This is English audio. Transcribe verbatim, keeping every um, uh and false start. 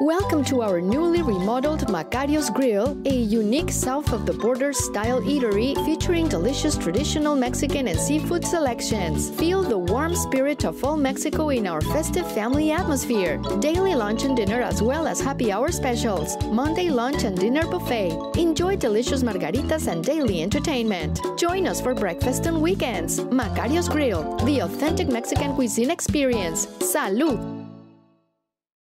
Welcome to our newly remodeled Macarios Grill, a unique south-of-the-border style eatery featuring delicious traditional Mexican and seafood selections. Feel the warm spirit of fall Mexico in our festive family atmosphere. Daily lunch and dinner as well as happy hour specials. Monday lunch and dinner buffet. Enjoy delicious margaritas and daily entertainment. Join us for breakfast and weekends. Macarios Grill, the authentic Mexican cuisine experience. Salud!